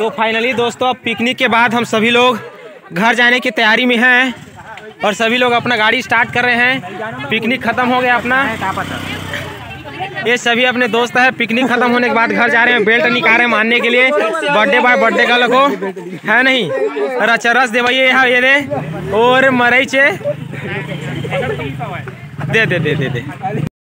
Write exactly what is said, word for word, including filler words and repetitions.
तो फाइनली दोस्तों अब पिकनिक के बाद हम सभी लोग घर जाने की तैयारी में हैं और सभी लोग अपना गाड़ी स्टार्ट कर रहे हैं। पिकनिक खत्म हो गया अपना, ये सभी अपने दोस्त हैं। पिकनिक खत्म होने के बाद घर जा रहे हैं, बेल्ट निकाल रहे हैं मारने के लिए। बर्थडे बॉय बर्थडे का लगो है नहीं, रचरस दे भाई ये दे और मरई चे दे दे दे दे दे